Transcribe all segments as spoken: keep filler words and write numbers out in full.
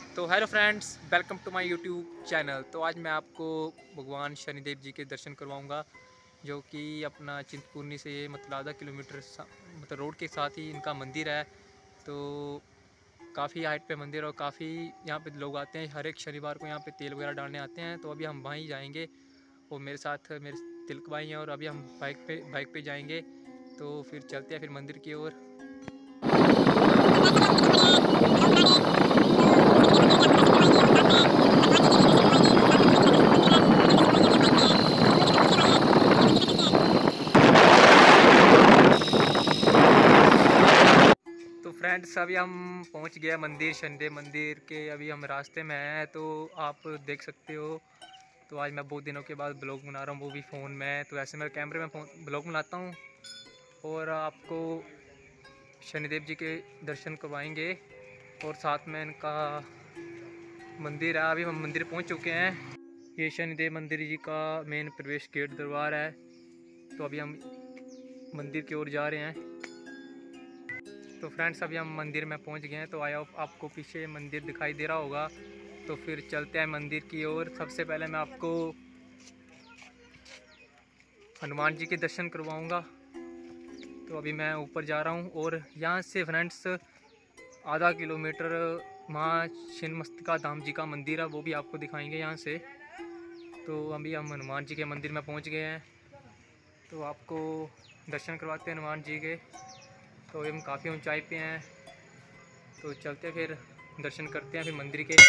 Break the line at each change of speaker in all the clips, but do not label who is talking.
तो hello friends, welcome to my YouTube channel. तो आज मैं आपको भगवान शनिदेव जी के दर्शन करवाऊंगा, जो कि अपना चिंतपूर्णी से मतलब आधा किलोमीटर मतलब रोड के साथ ही इनका मंदिर है। तो काफ़ी हाइट पे मंदिर और काफ़ी यहाँ पे लोग आते हैं। हर एक शनिवार को यहाँ पे तेल वगैरह डालने आते हैं। तो अभी हम वहीं जाएंगे और मेरे साथ मेरे तिलक भाई हैं और अभी हम बाइक पे बाइक पे जाएंगे। तो फिर चलते हैं फिर मंदिर की ओर। तो फ्रेंड्स, अभी हम पहुंच गए मंदिर, शनिदेव मंदिर के। अभी हम रास्ते में हैं, तो आप देख सकते हो। तो आज मैं बहुत दिनों के बाद ब्लॉग बना रहा हूँ, वो भी फ़ोन में। तो ऐसे मैं कैमरे में ब्लॉग बनाता हूँ और आपको शनिदेव जी के दर्शन करवाएंगे और साथ में इनका मंदिर है। अभी हम मंदिर पहुँच चुके हैं। ये शनिदेव मंदिर जी का मेन प्रवेश गेट दरबार है। तो अभी हम मंदिर की ओर जा रहे हैं। तो फ्रेंड्स, अभी हम मंदिर में पहुंच गए हैं। तो आया आपको पीछे मंदिर दिखाई दे रहा होगा। तो फिर चलते हैं मंदिर की ओर। सबसे पहले मैं आपको हनुमान जी के दर्शन करवाऊंगा। तो अभी मैं ऊपर जा रहा हूं और यहाँ से फ्रेंड्स आधा किलोमीटर वहाँ छिन्नमस्तिका धाम जी का मंदिर है, वो भी आपको दिखाएंगे यहाँ से। तो अभी हम हनुमान जी के मंदिर में पहुँच गए हैं। तो आपको दर्शन करवाते हैं हनुमान जी के। तो हम काफ़ी ऊंचाई पे हैं। तो चलते फिर दर्शन करते हैं फिर मंदिर के।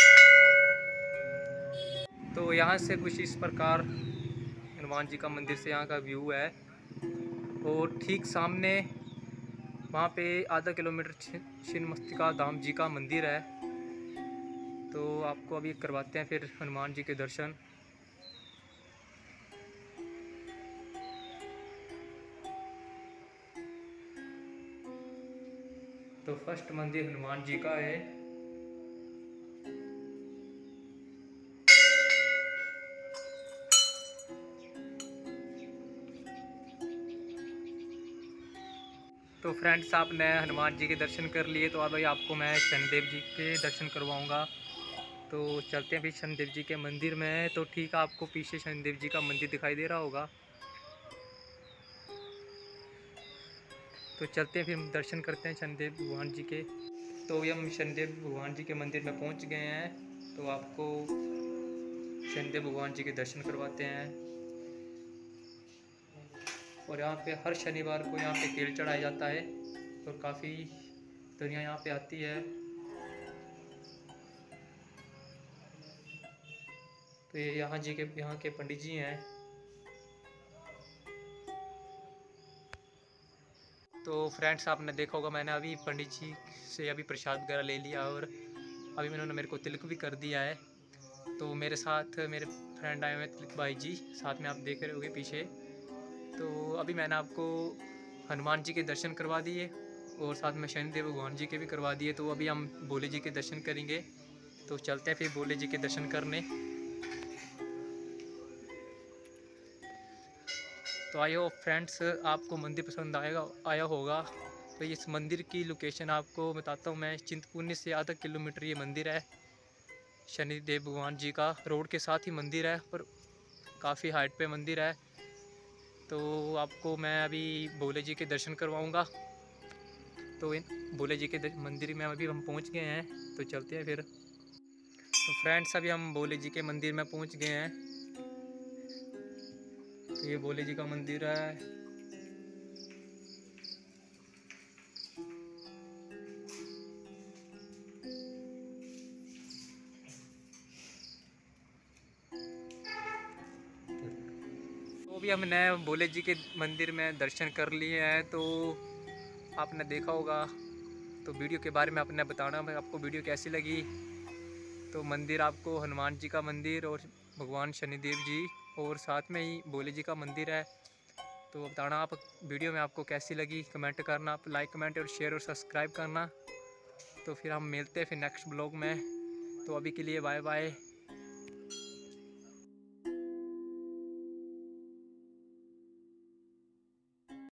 तो यहाँ से कुछ इस प्रकार हनुमान जी का मंदिर से यहाँ का व्यू है। और ठीक सामने वहाँ पे आधा किलोमीटर छिन्नमस्तिका धाम जी का मंदिर है। तो आपको अभी करवाते हैं फिर हनुमान जी के दर्शन। तो फर्स्ट मंदिर हनुमान जी का है। तो फ्रेंड्स, आपने हनुमान जी के दर्शन कर लिए। तो अब आपको मैं शनिदेव जी के दर्शन करवाऊंगा। तो चलते हैं फिर शनिदेव जी के मंदिर में। तो ठीक है, आपको पीछे शनिदेव जी का मंदिर दिखाई दे रहा होगा। तो चलते हैं फिर दर्शन करते हैं शनिदेव भगवान जी के। तो अभी हम शनिदेव भगवान जी के मंदिर में पहुंच गए हैं। तो आपको शनिदेव भगवान जी के दर्शन करवाते हैं। और यहाँ पे हर शनिवार को यहाँ पे तेल चढ़ाया जाता है और काफ़ी दुनिया यहाँ पे आती है। तो ये यहाँ जी के यहाँ के पंडित जी हैं। तो फ्रेंड्स, आपने देखा होगा, मैंने अभी पंडित जी से अभी प्रसाद वगैरह ले लिया और अभी उन्होंने मेरे को तिलक भी कर दिया है। तो मेरे साथ मेरे फ्रेंड आए हुए हैं तिलक भाई जी, साथ में आप देख रहे होगे पीछे। तो अभी मैंने आपको हनुमान जी के दर्शन करवा दिए और साथ में शनिदेव भगवान जी के भी करवा दिए। तो अभी हम भोले जी के दर्शन करेंगे। तो चलते हैं फिर भोले जी के दर्शन करने। तो आई होप फ्रेंड्स, आपको मंदिर पसंद आएगा आया होगा। तो इस मंदिर की लोकेशन आपको बताता हूँ मैं। चिंतपूर्णी से आधा किलोमीटर ये मंदिर है। शनिदेव भगवान जी का रोड के साथ ही मंदिर है, पर काफ़ी हाइट पे मंदिर है। तो आपको मैं अभी भोले जी के दर्शन करवाऊँगा। तो इन भोले जी के मंदिर में अभी हम पहुँच गए हैं। तो चलते हैं फिर। तो फ्रेंड्स, अभी हम भोले जी के मंदिर में पहुँच गए हैं। तो ये भोले जी का मंदिर है। तो भी हमने भोले जी के मंदिर में दर्शन कर लिए हैं। तो आपने देखा होगा। तो वीडियो के बारे में आपने बताना आपको वीडियो कैसी लगी। तो मंदिर आपको हनुमान जी का मंदिर और भगवान शनिदेव जी और साथ में ही भोले जी का मंदिर है। तो बताना आप वीडियो में आपको कैसी लगी, कमेंट करना। आप लाइक कमेंट और शेयर और सब्सक्राइब करना। तो फिर हम मिलते हैं फिर नेक्स्ट ब्लॉग में। तो अभी के लिए बाय बाय।